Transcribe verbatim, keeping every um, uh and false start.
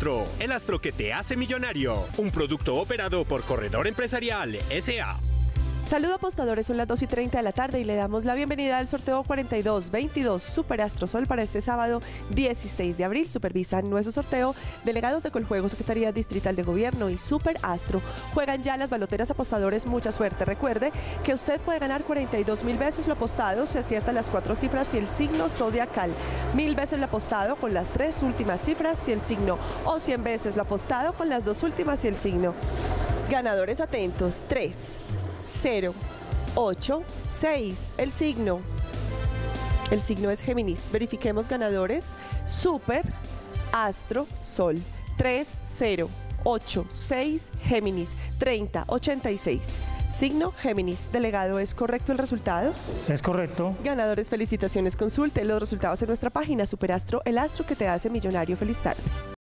Superastro, el astro que te hace millonario. Un producto operado por Corredor Empresarial S A Saludos apostadores, son las dos y treinta de la tarde y le damos la bienvenida al sorteo cuarenta y dos veintidós Superastro Sol para este sábado dieciséis de abril. Supervisan nuestro sorteo delegados de Coljuegos, Secretaría Distrital de Gobierno y Superastro. Juegan ya las baloteras apostadores, mucha suerte. Recuerde que usted puede ganar cuarenta y dos mil veces lo apostado, se aciertan las cuatro cifras y el signo zodiacal, mil veces lo apostado con las tres últimas cifras y el signo, o cien veces lo apostado con las dos últimas y el signo. Ganadores atentos, tres, cero, ocho, seis, el signo. El signo es Géminis. Verifiquemos ganadores. Super, Astro, Sol. tres, cero, ocho, seis, Géminis. treinta, ochenta y seis. Signo Géminis. Delegado, ¿es correcto el resultado? Es correcto. Ganadores, felicitaciones. Consulte los resultados en nuestra página Superastro, el astro que te hace millonario. Feliz tarde.